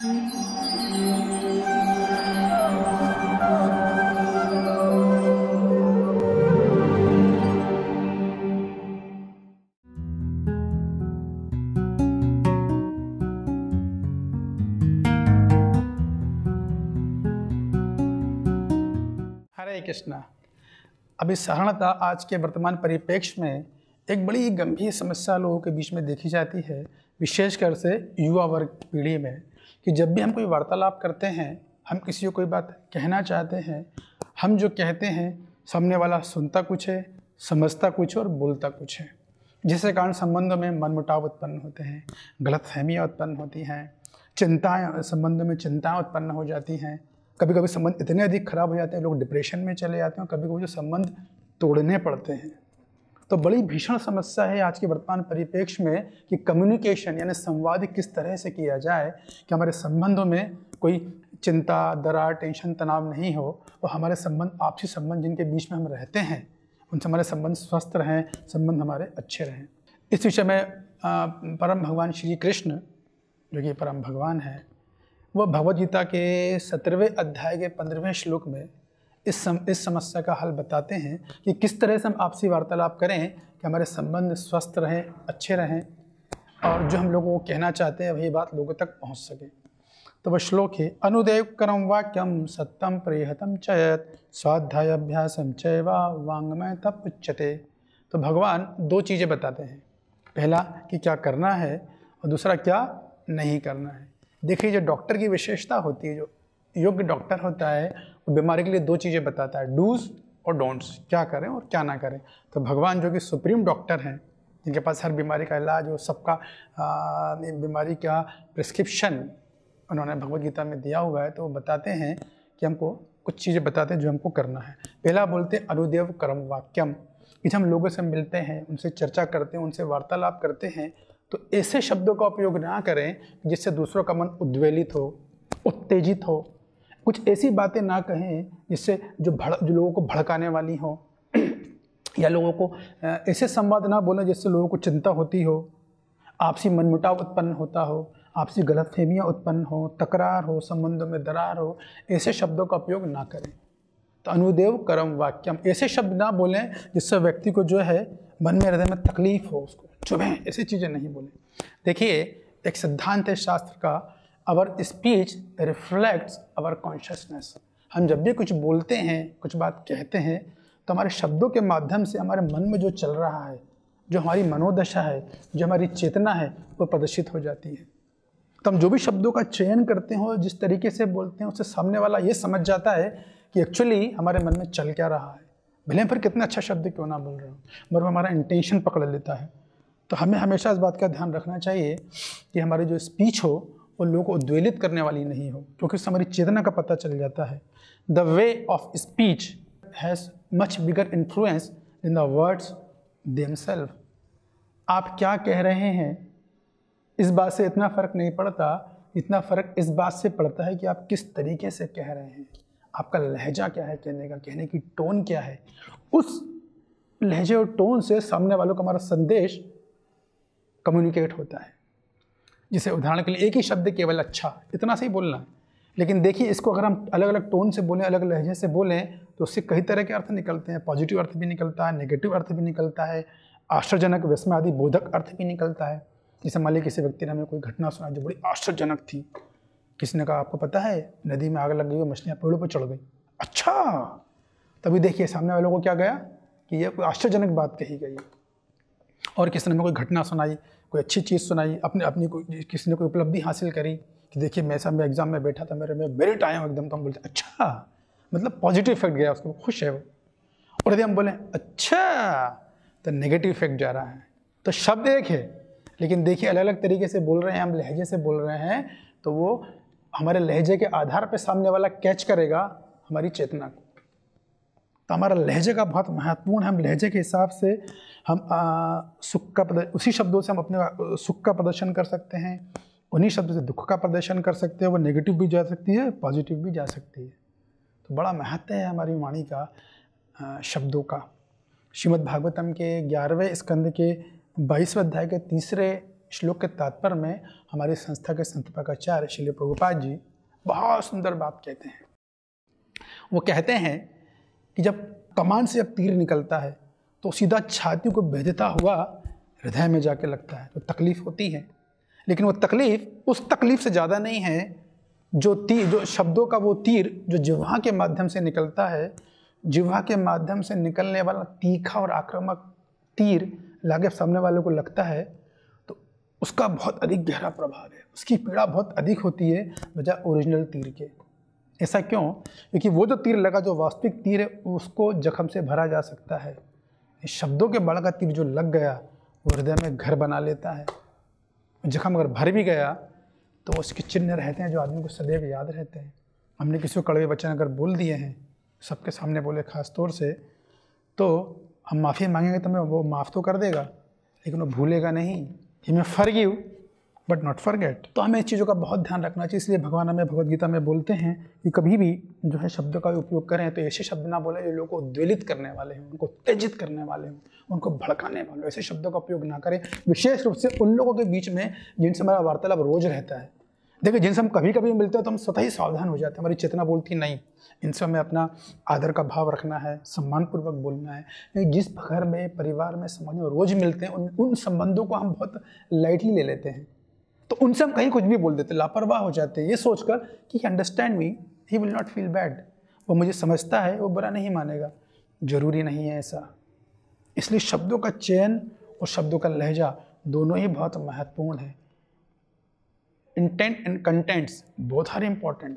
हरे कृष्णा। अभी साधारणतः आज के वर्तमान परिप्रेक्ष्य में एक बड़ी गंभीर समस्या लोगों के बीच में देखी जाती है, विशेषकर से युवा वर्ग पीढ़ी में, कि जब भी हम कोई वार्तालाप करते हैं, हम किसी को कोई बात कहना चाहते हैं, हम जो कहते हैं सामने वाला सुनता कुछ है, समझता कुछ और बोलता कुछ है, जिसके कारण संबंधों में मनमुटाव उत्पन्न होते हैं, गलतफहमियाँ उत्पन्न होती हैं, संबंधों में चिंताएँ उत्पन्न हो जाती हैं। कभी कभी संबंध इतने अधिक खराब हो जाते हैं, लोग डिप्रेशन में चले जाते हैं, कभी कभी जो संबंध तोड़ने पड़ते हैं। तो बड़ी भीषण समस्या है आज के वर्तमान परिप्रेक्ष्य में कि कम्युनिकेशन यानी संवाद किस तरह से किया जाए कि हमारे संबंधों में कोई चिंता, दरार, टेंशन, तनाव नहीं हो और हमारे संबंध, आपसी संबंध जिनके बीच में हम रहते हैं, उनसे हमारे संबंध स्वस्थ रहें, संबंध हमारे अच्छे रहें। इस विषय में परम भगवान श्री कृष्ण, जो कि परम भगवान हैं, वह भगवद गीता के 17वें अध्याय के 15वें श्लोक में इस समस्या का हल बताते हैं कि किस तरह से हम आपसी वार्तालाप करें कि हमारे संबंध स्वस्थ रहें, अच्छे रहें और जो हम लोगों को कहना चाहते हैं वही बात लोगों तक पहुंच सके। तो वह श्लोक है, अनुदेव करम वाक्यम सत्यम प्रियहतम चयत स्वाध्याय अभ्यासम चैवा वांग्मय तप उच्यते। तो भगवान दो चीज़ें बताते हैं, पहला कि क्या करना है और दूसरा क्या नहीं करना है। देखिए, जो डॉक्टर की विशेषता होती है, जो योग्य डॉक्टर होता है, वो बीमारी के लिए दो चीज़ें बताता है, डूज और डोंट्स, क्या करें और क्या ना करें। तो भगवान जो कि सुप्रीम डॉक्टर हैं, जिनके पास हर बीमारी का इलाज और सबका बीमारी का प्रिस्क्रिप्शन उन्होंने भगवद गीता में दिया हुआ है, तो वो बताते हैं कि हमको कुछ चीज़ें बताते हैं जो हमको करना है। पहला बोलते हैं अनुदेव कर्म वाक्यम, कि जब हम लोगों से मिलते हैं, उनसे चर्चा करते हैं, उनसे वार्तालाप करते हैं, तो ऐसे शब्दों का उपयोग ना करें जिससे दूसरों का मन उद्वेलित हो, उत्तेजित हो। कुछ ऐसी बातें ना कहें जिससे जो लोगों को भड़काने वाली हो, या लोगों को ऐसे संवाद ना बोलें जिससे लोगों को चिंता होती हो, आपसी मनमुटाव उत्पन्न होता हो, आपसी गलतफहमियाँ उत्पन्न हो, तकरार हो, संबंधों में दरार हो। ऐसे शब्दों का उपयोग ना करें। तो अनुदेव कर्म वाक्यम, ऐसे शब्द ना बोलें जिससे व्यक्ति को जो है मन में, हृदय में तकलीफ हो, उसको चुभें, ऐसी चीज़ें नहीं बोलें। देखिए, एक सिद्धांत है शास्त्र का, our speech reflects our consciousness. हम जब भी कुछ बोलते हैं, कुछ बात कहते हैं, तो हमारे शब्दों के माध्यम से हमारे मन में जो चल रहा है, जो हमारी मनोदशा है, जो हमारी चेतना है, वो प्रदर्शित हो जाती है। तो हम जो भी शब्दों का चयन करते हो, जिस तरीके से बोलते हैं, उससे सामने वाला ये समझ जाता है कि एक्चुअली हमारे मन में चल क्या रहा है। भले फिर कितना अच्छा शब्द क्यों ना बोल रहे हो, मगर हमारा इंटेंशन पकड़ लेता है। तो हमें हमेशा इस बात का ध्यान रखना चाहिए कि हमारी जो स्पीच हो वो लोगों को उद्वेलित करने वाली नहीं हो, क्योंकि उससे हमारी चेतना का पता चल जाता है। The way of speech has much bigger influence in the words themselves. आप क्या कह रहे हैं, इस बात से इतना फ़र्क नहीं पड़ता, इतना फ़र्क इस बात से पड़ता है कि आप किस तरीके से कह रहे हैं, आपका लहजा क्या है कहने का, कहने की टोन क्या है। उस लहजे और टोन से सामने वालों का हमारा संदेश कम्युनिकेट होता है। जैसे उदाहरण के लिए एक ही शब्द केवल अच्छा, इतना से ही बोलना है, लेकिन देखिए इसको अगर हम अलग अलग टोन से बोलें, अलग लहजे से बोलें, तो उससे कई तरह के अर्थ निकलते हैं। पॉजिटिव अर्थ भी निकलता है, नेगेटिव अर्थ भी निकलता है, आश्चर्यजनक, विस्मयादि बोधक अर्थ भी निकलता है। जैसे मान लीजिए किसी व्यक्ति ने हमें कोई घटना सुना जो बड़ी आश्चर्यजनक थी। किसी ने कहा, आपको पता है नदी में आग लग गई और मछलियाँ पेड़ों पर चढ़ गई। अच्छा, तभी देखिए सामने वालों को क्या गया कि यह कोई आश्चर्यजनक बात कही गई। और किसी ने हमें कोई घटना सुनाई, कोई अच्छी चीज़ सुनाई, अपनी कोई किसी ने कोई उपलब्धि हासिल करी कि देखिए मैं एग्जाम में बैठा था, मेरे में मेरिट आया हूँ एकदम, तो हम बोलते अच्छा, मतलब पॉजिटिव इफेक्ट गया उसको, खुश है वो। और यदि हम बोलें अच्छा, तो नेगेटिव इफेक्ट जा रहा है। तो शब्द एक है, लेकिन देखिए अलग अलग तरीके से बोल रहे हैं, हम लहजे से बोल रहे हैं, तो वो हमारे लहजे के आधार पर सामने वाला कैच करेगा हमारी चेतना को। तो हमारा लहजे का बहुत महत्वपूर्ण है। हम लहजे के हिसाब से हम सुख का उसी शब्दों से हम अपने सुख का प्रदर्शन कर सकते हैं, उन्हीं शब्दों से दुख का प्रदर्शन कर सकते हैं। वो नेगेटिव भी जा सकती है, पॉजिटिव भी जा सकती है। तो बड़ा महत्व है हमारी वाणी का, शब्दों का। श्रीमद् भागवतम के 11वें स्कंद के 22वें अध्याय के 3 श्लोक के तात्पर्य में हमारी संस्था के संस्थापकाचार्य श्रील प्रभुपाद जी बहुत सुंदर बात कहते हैं। वो कहते हैं कि जब कमान से जब तीर निकलता है तो सीधा छाती को भेदता हुआ हृदय में जाके लगता है, तो तकलीफ होती है। लेकिन वो तकलीफ उस तकलीफ से ज़्यादा नहीं है जो शब्दों का वो तीर जो जिह्वा के माध्यम से निकलता है। जिह्वा के माध्यम से निकलने वाला तीखा और आक्रामक तीर लागे सामने वाले को लगता है तो उसका बहुत अधिक गहरा प्रभाव है, उसकी पीड़ा बहुत अधिक होती है बजाय ओरिजिनल तीर के। ऐसा क्यों? क्योंकि वो जो तीर लगा, जो वास्तविक तीर है, उसको जख्म से भरा जा सकता है। शब्दों के बल का तीर जो लग गया वो हृदय में घर बना लेता है। जख्म अगर भर भी गया तो उसके चिन्ह रहते हैं जो आदमी को सदैव याद रहते हैं। हमने किसी को कड़वे वचन अगर बोल दिए हैं, सबके सामने बोले खास तौर से, तो हम माफ़ी मांगेंगे तो वो माफ़ तो कर देगा, लेकिन वो भूलेगा नहीं। ही में फॉरगिव बट नॉट फॉरगेट। तो हमें इस चीज़ों का बहुत ध्यान रखना चाहिए। इसलिए भगवान हमें भगवद गीता में बोलते हैं कि कभी भी जो है शब्दों का उपयोग करें तो ऐसे शब्द ना बोले जो लोगों को उद्वेलित करने वाले हों, उनको उत्तेजित करने वाले हों, उनको भड़काने वाले, ऐसे शब्दों का उपयोग ना करें, विशेष रूप से उन लोगों के बीच में जिनसे हमारा वार्तालाप रोज रहता है। देखिए, जिनसे हम कभी कभी मिलते हैं तो हम स्वतः ही सावधान हो जाते हैं, हमारी चेतना बोलती नहीं, इनसे हमें अपना आदर का भाव रखना है, सम्मानपूर्वक बोलना है। लेकिन जिस घर में, परिवार में, समाज में रोज मिलते हैं उन संबंधों को हम बहुत लाइटली ले लेते हैं, तो उनसे हम कहीं कुछ भी बोल देते, लापरवाह हो जाते हैं, ये सोचकर कि he understand me, he will not feel bad, वो मुझे समझता है, वो बुरा नहीं मानेगा। जरूरी नहीं है ऐसा। इसलिए शब्दों का चयन और शब्दों का लहजा दोनों ही बहुत महत्वपूर्ण है। Intent and contents both are important.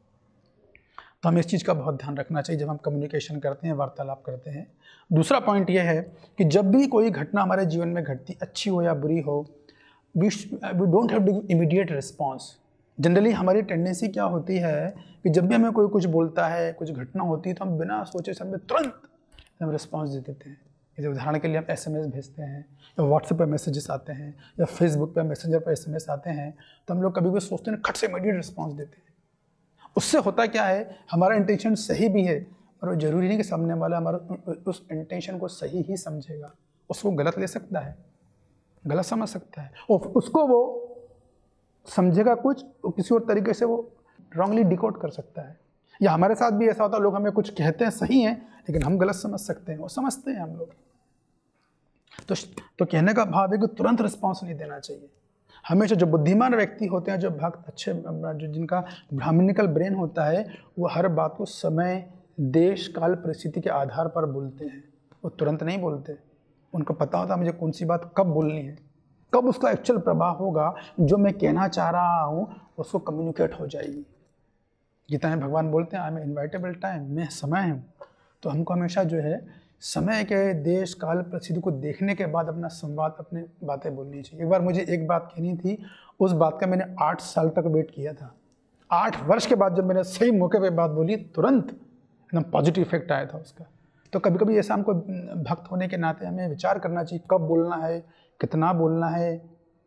तो हमें इस चीज़ का बहुत ध्यान रखना चाहिए जब हम कम्युनिकेशन करते हैं, वार्तालाप करते हैं। दूसरा पॉइंट यह है कि जब भी कोई घटना हमारे जीवन में घटती, अच्छी हो या बुरी हो, we don't have to immediate response. Generally हमारी टेंडेंसी क्या होती है कि जब भी हमें कोई कुछ बोलता है, कुछ घटना होती है, तो हम बिना सोचे समझे तुरंत हम रिस्पॉन्स दे देते हैं। जैसे उदाहरण के लिए हम SMS भेजते हैं, या व्हाट्सएप पर मैसेजेस आते हैं, या फेसबुक पर मैसेंजर पर SMS आते हैं, तो हम लोग कभी भी सोचते हैं खट से इमीडिएट रिस्पॉन्स देते हैं। उससे होता क्या है, हमारा इंटेंशन सही भी है, और वो जरूरी नहीं कि सामने वाला हमारा उस इंटेंशन को सही ही समझेगा। उसको गलत ले सकता है, गलत समझ सकता है, और उसको वो समझेगा कुछ, किसी और तरीके से वो रॉन्गली डिकोड कर सकता है। या हमारे साथ भी ऐसा होता है, लोग हमें कुछ कहते हैं सही है, लेकिन हम गलत समझ सकते हैं, वो समझते हैं हम लोग। तो कहने का भाव है कि तुरंत रिस्पॉन्स नहीं देना चाहिए। हमेशा जो बुद्धिमान व्यक्ति होते हैं, जो भक्त अच्छे, जो जिनका ब्राह्मणिकल ब्रेन होता है, वो हर बात को समय, देश, काल, परिस्थिति के आधार पर बोलते हैं। वो तुरंत नहीं बोलते, उनको पता होता है मुझे कौन सी बात कब बोलनी है, कब उसका एक्चुअल प्रभाव होगा, जो मैं कहना चाह रहा हूँ उसको कम्युनिकेट हो जाएगी। गीता में भगवान बोलते हैं आई एम इनवाइटेबल टाइम, मैं समय हूँ। तो हमको हमेशा जो है समय के, देश, काल, परिस्थिति को देखने के बाद अपना संवाद, अपनी बातें बोलनी चाहिए। एक बार मुझे एक बात कहनी थी, उस बात का मैंने 8 साल तक वेट किया था। 8 वर्ष के बाद जब मैंने सही मौके पे बात बोली, तुरंत एकदम पॉजिटिव इफेक्ट आया था उसका। तो कभी कभी ऐसा हमको भक्त होने के नाते हमें विचार करना चाहिए, कब बोलना है, कितना बोलना है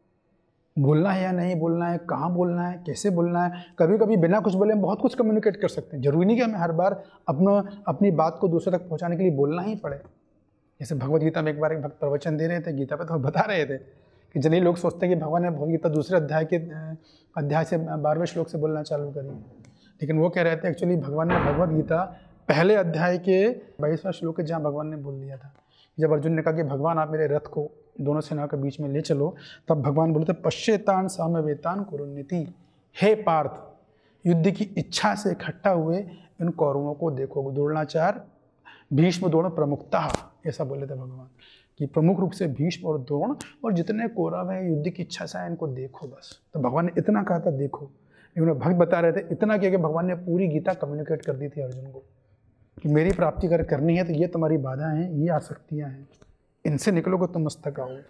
या नहीं बोलना है, कहाँ बोलना है, कैसे बोलना है। कभी कभी बिना कुछ बोले हम बहुत कुछ कम्युनिकेट कर सकते हैं। जरूरी नहीं कि हमें हर बार अपनी बात को दूसरे तक पहुँचाने के लिए बोलना ही पड़े। जैसे भगवद गीता में एक बार एक भक्त प्रवचन दे रहे थे, गीता पे तो बता रहे थे कि जनरली लोग सोचते हैं कि भगवान ने भगवद गीता दूसरे अध्याय से 12वें श्लोक से बोलना चालू करी, लेकिन वो कह रहे थे एक्चुअली भगवान ने भगवद गीता पहले अध्याय के 22वां श्लोक है, जहाँ भगवान ने बोल दिया था। जब अर्जुन ने कहा कि भगवान आप मेरे रथ को दोनों सेनाओं के बीच में ले चलो, तब भगवान बोलते पश्चेतान साम्यवेतान कुरुन्नीति, हे पार्थ, युद्ध की इच्छा से इकट्ठा हुए इन कौरवों को देखो। द्रोणाचार्य, भीष्म, द्रोण प्रमुखतः, ऐसा बोले थे भगवान कि प्रमुख रूप से भीष्म और द्रोण और जितने कौरव हैं युद्ध की इच्छा से इनको देखो बस। तो भगवान ने इतना कहा था देखो, लेकिन भक्त बता रहे थे इतना किया कि भगवान ने पूरी गीता कम्युनिकेट कर दी थी अर्जुन को कि मेरी प्राप्ति अगर करनी है तो ये तुम्हारी बाधाएं हैं, ये आसक्तियां हैं, इनसे निकलोगे तुम मस्तक आओगे।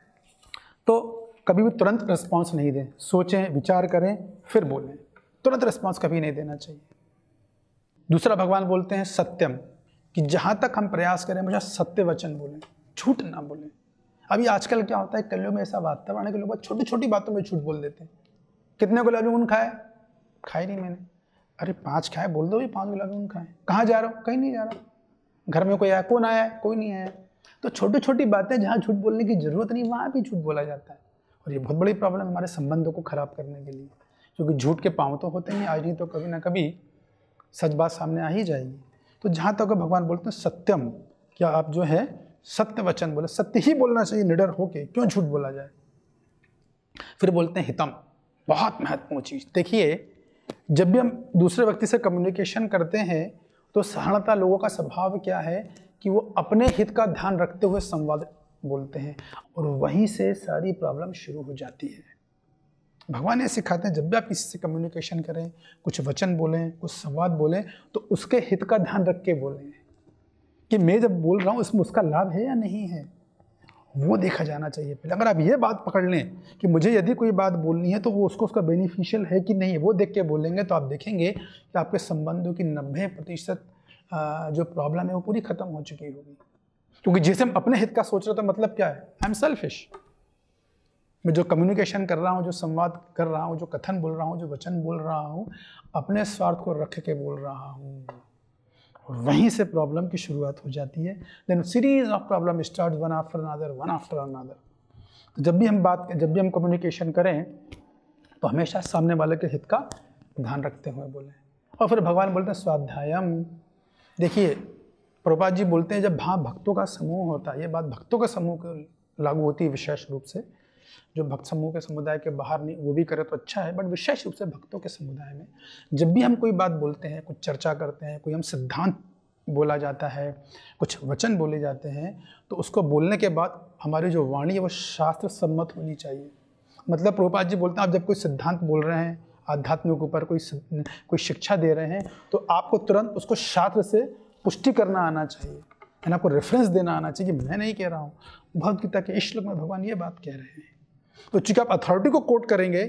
तो कभी भी तुरंत रिस्पॉन्स नहीं दें, सोचें, विचार करें, फिर बोलें। तुरंत रिस्पॉन्स कभी नहीं देना चाहिए। दूसरा भगवान बोलते हैं सत्यम, कि जहाँ तक हम प्रयास करें मुझे सत्य वचन बोलें, झूठ ना बोलें। अभी आजकल क्या होता है, कलियों में ऐसा वातावरण है कि लोग छोटी छोटी बातों में झूठ बोल देते हैं। कितने गुलाब जामुन खाए नहीं मैंने, अरे 5 खाए, बोल दो भी 5 गुलाब जामुन खाए। कहाँ जा रहा हूँ, कहीं नहीं जा रहा। घर में कोई आया, कौन आया है, कोई नहीं आया। तो छोटी छोटी बातें जहाँ झूठ बोलने की जरूरत नहीं, वहाँ भी झूठ बोला जाता है। और ये बहुत बड़ी प्रॉब्लम है हमारे संबंधों को खराब करने के लिए, क्योंकि झूठ के पाँव तो होते हैं, आज नहीं तो कभी ना कभी सच बात सामने आ ही जाएगी। तो जहाँ तक भगवान बोलते हैं सत्यम, क्या आप जो है सत्य वचन बोले, सत्य ही बोलना चाहिए निडर होके, क्यों झूठ बोला जाए। फिर बोलते हैं हितम, बहुत महत्वपूर्ण चीज़। देखिए, जब भी हम दूसरे व्यक्ति से कम्युनिकेशन करते हैं तो साधारणतः लोगों का स्वभाव क्या है कि वो अपने हित का ध्यान रखते हुए संवाद बोलते हैं, और वहीं से सारी प्रॉब्लम शुरू हो जाती है। भगवान ये सिखाते हैं जब भी आप किसी से कम्युनिकेशन करें, कुछ वचन बोलें, कुछ संवाद बोलें, तो उसके हित का ध्यान रख के बोलें कि मैं जब बोल रहा हूँ इसमें उसका लाभ है या नहीं है, वो देखा जाना चाहिए पहले। अगर आप ये बात पकड़ लें कि मुझे यदि कोई बात बोलनी है तो वो उसका बेनिफिशियल है कि नहीं, वो देख के बोलेंगे, तो आप देखेंगे कि आपके संबंधों की 90% जो प्रॉब्लम है वो पूरी खत्म हो चुकी होगी। क्योंकि जैसे हम अपने हित का सोच रहे तो मतलब क्या है, आई एम सेल्फिश। मैं जो कम्युनिकेशन कर रहा हूँ, जो संवाद कर रहा हूँ, जो कथन बोल रहा हूँ, जो वचन बोल रहा हूँ, अपने स्वार्थ को रख के बोल रहा हूँ, और वहीं से प्रॉब्लम की शुरुआत हो जाती है। Then series of problem start one after another, one after another. तो जब भी हम कम्युनिकेशन करें तो हमेशा सामने वाले के हित का ध्यान रखते हुए बोलें। और फिर भगवान बोलते हैं स्वाध्यायम। देखिए, प्रभुपाद जी बोलते हैं जब वहाँ भक्तों का समूह होता है, ये बात भक्तों के समूह को लागू होती है विशेष रूप से, जो भक्त समूह के समुदाय के बाहर नहीं वो भी करे तो अच्छा है, बट विशेष रूप से भक्तों के समुदाय में जब भी हम कोई बात बोलते हैं, कुछ चर्चा करते हैं, कोई हम सिद्धांत बोला जाता है, कुछ वचन बोले जाते हैं, तो उसको बोलने के बाद हमारी जो वाणी है वो शास्त्र सम्मत होनी चाहिए। मतलब प्रभुपाद जी बोलते हैं आप जब कोई सिद्धांत बोल रहे हैं आध्यात्मिक ऊपर, कोई शिक्षा दे रहे हैं, तो आपको तुरंत उसको शास्त्र से पुष्टि करना आना चाहिए, यानी आपको रेफरेंस देना आना चाहिए कि मैं नहीं कह रहा हूँ, भगवद गीता के इस श्लोक में भगवान ये बात कह रहे हैं। तो चूंकि आप अथॉरिटी को कोट करेंगे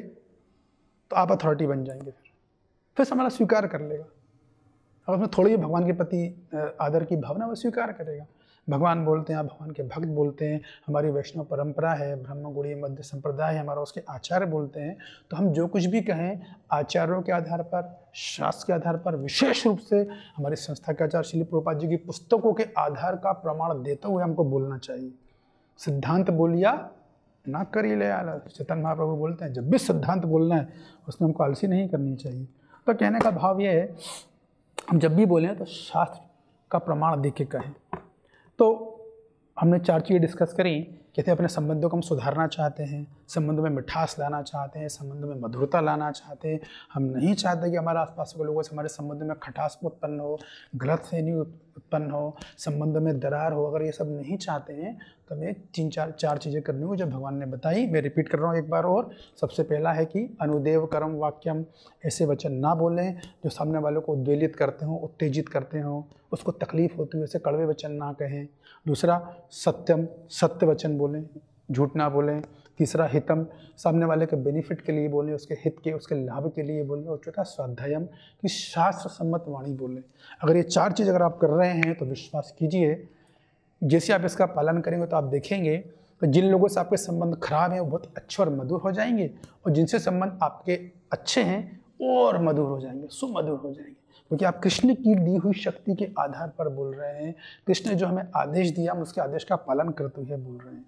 तो आप अथॉरिटी बन जाएंगे, फिर हमारा स्वीकार कर लेगा। अगर उसमें थोड़ी भगवान के प्रति आदर की भावना, वो स्वीकार करेगा। भगवान बोलते हैं, आप भगवान के भक्त बोलते हैं, हमारी वैष्णव परंपरा है, ब्रह्मगुड़ी मध्य संप्रदाय है हमारा, उसके आचार्य बोलते हैं, तो हम जो कुछ भी कहें आचार्यों के आधार पर, शास्त्र के आधार पर, विशेष रूप से हमारी संस्था के आचार्य श्रील प्रभुपाद जी की पुस्तकों के आधार का प्रमाण देते हुए हमको बोलना चाहिए। सिद्धांत बोलिया ना करी ले आलस। चैतन्य महाप्रभु बोलते हैं जब भी सिद्धांत बोलना है उसमें हमको आलसी नहीं करनी चाहिए। तो कहने का भाव ये है, हम जब भी बोलें तो शास्त्र का प्रमाण देख के कहें। तो हमने 4 चीज़ें डिस्कस करी। कहते हैं अपने संबंधों को हम सुधारना चाहते हैं, संबंधों में मिठास लाना चाहते हैं, संबंधों में मधुरता लाना चाहते हैं। हम नहीं चाहते कि हमारे आसपास के लोगों से हमारे संबंध में खटास उत्पन्न हो, गलतफहमी उत्पन्न हो, संबंधों में दरार हो। अगर ये सब नहीं चाहते हैं तो हमें 4 चीज़ें करनी हो जो भगवान ने बताई। मैं रिपीट कर रहा हूँ एक बार और। सबसे पहला है कि अनुदेव कर्म वाक्यम, ऐसे वचन ना बोलें जो सामने वालों को उद्वेलित करते हों, उत्तेजित करते हों, उसको तकलीफ होती हो, ऐसे कड़वे वचन ना कहें। दूसरा सत्यम, सत्य वचन बोलें, झूठ ना बोलें। तीसरा हितम, सामने वाले के बेनिफिट के लिए बोलें, उसके हित के, उसके लाभ के लिए बोलें। और चौथा स्वाध्यायम, कि शास्त्र सम्मत वाणी बोलें। अगर ये 4 चीज़ अगर आप कर रहे हैं तो विश्वास कीजिए जैसे आप इसका पालन करेंगे तो आप देखेंगे तो जिन लोगों से आपके संबंध खराब हैं वो बहुत अच्छे और मधुर हो जाएंगे, और जिनसे संबंध आपके अच्छे हैं और मधुर हो जाएंगे, सुमधुर हो जाएंगे, क्योंकि आप कृष्ण की दी हुई शक्ति के आधार पर बोल रहे हैं। कृष्ण ने जो हमें आदेश दिया हम उसके आदेश का पालन करते हुए बोल रहे हैं।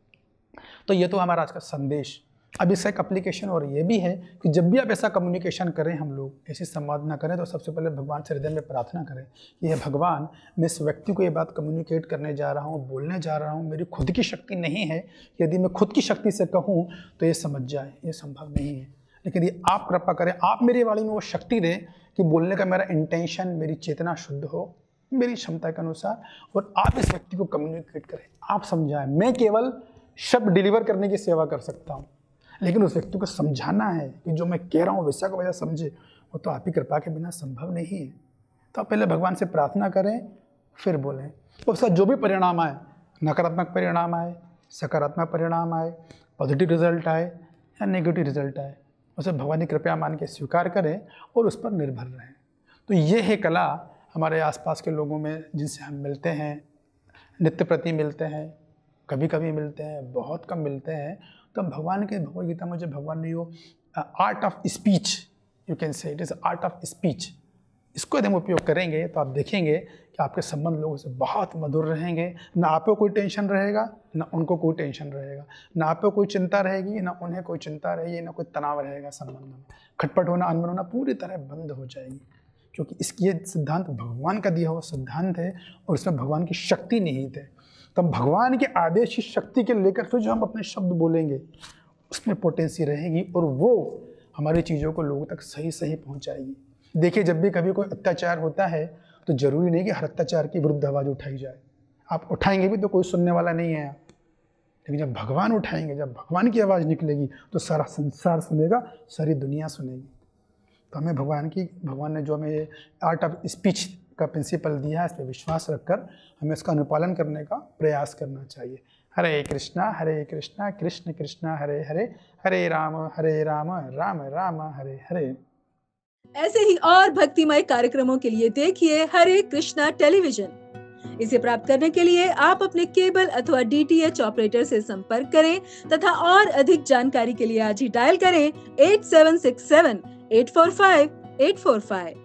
तो ये तो हमारा आज का संदेश। अब इसका एक एप्लीकेशन और ये भी है कि जब भी आप ऐसा कम्युनिकेशन करें, हम लोग ऐसे संवाद ना करें, तो सबसे पहले भगवान से हृदय में प्रार्थना करें कि हे भगवान, मैं इस व्यक्ति को ये बात कम्युनिकेट करने जा रहा हूँ, बोलने जा रहा हूँ, मेरी खुद की शक्ति नहीं है। यदि मैं खुद की शक्ति से कहूँ तो ये समझ जाए, ये संभव नहीं है। लेकिन ये आप कृपा करें, आप मेरी वाणी में वो शक्ति दें कि बोलने का मेरा इंटेंशन, मेरी चेतना शुद्ध हो मेरी क्षमता के अनुसार, और आप इस व्यक्ति को कम्युनिकेट करें, आप समझाएं। मैं केवल शब्द डिलीवर करने की सेवा कर सकता हूँ, लेकिन उस व्यक्ति को समझाना है कि जो मैं कह रहा हूँ वैसा का वैसा समझे, वो तो आप ही कृपा के बिना संभव नहीं है। तो आप पहले भगवान से प्रार्थना करें, फिर बोलें। तो उसका जो भी परिणाम आए, नकारात्मक परिणाम आए, सकारात्मक परिणाम आए, पॉजिटिव रिजल्ट आए या नेगेटिव रिजल्ट आए, उसे भगवान की कृपया मान के स्वीकार करें और उस पर निर्भर रहें। तो ये है कला हमारे आसपास के लोगों में जिनसे हम मिलते हैं, नित्य प्रति मिलते हैं, कभी कभी मिलते हैं, बहुत कम मिलते हैं। तो भगवान के भगवद गीता में जो भगवान ने यो art of speech, you can say it is art of speech, इसको यदि हम उपयोग करेंगे तो आप देखेंगे कि आपके संबंध लोगों से बहुत मधुर रहेंगे। ना आपको कोई टेंशन रहेगा, ना उनको कोई टेंशन रहेगा, ना आपको कोई चिंता रहेगी, ना उन्हें कोई चिंता रहेगी, ना कोई तनाव रहेगा। संबंध में खटपट होना, अनबन होना पूरी तरह बंद हो जाएगी, क्योंकि इसकी ये सिद्धांत भगवान का दिया हुआ सिद्धांत है और इसमें भगवान की शक्ति निहित है। तो हम भगवान के आदेश की शक्ति के लेकर फिर जो हम अपने शब्द बोलेंगे उसमें पोटेंसी रहेगी और वो हमारी चीज़ों को लोगों तक सही सही पहुंचाएगी। देखिए, जब भी कभी कोई अत्याचार होता है तो ज़रूरी नहीं कि हर अत्याचार की विरुद्ध आवाज़ उठाई जाए। आप उठाएंगे भी तो कोई सुनने वाला नहीं है आप, लेकिन जब भगवान उठाएंगे, जब भगवान की आवाज़ निकलेगी तो सारा संसार सुनेगा, सारी दुनिया सुनेगी। तो हमें भगवान ने जो हमें आर्ट ऑफ स्पीच का प्रिंसिपल दिया है, इस पर विश्वास रखकर हमें इसका अनुपालन करने का प्रयास करना चाहिए। हरे कृष्णा कृष्ण कृष्णा हरे हरे, हरे राम राम राम हरे हरे। ऐसे ही और भक्तिमय कार्यक्रमों के लिए देखिए हरे कृष्णा टेलीविजन। इसे प्राप्त करने के लिए आप अपने केबल अथवा DTH ऑपरेटर से संपर्क करें तथा और अधिक जानकारी के लिए आज ही डायल करें 8767 845 845।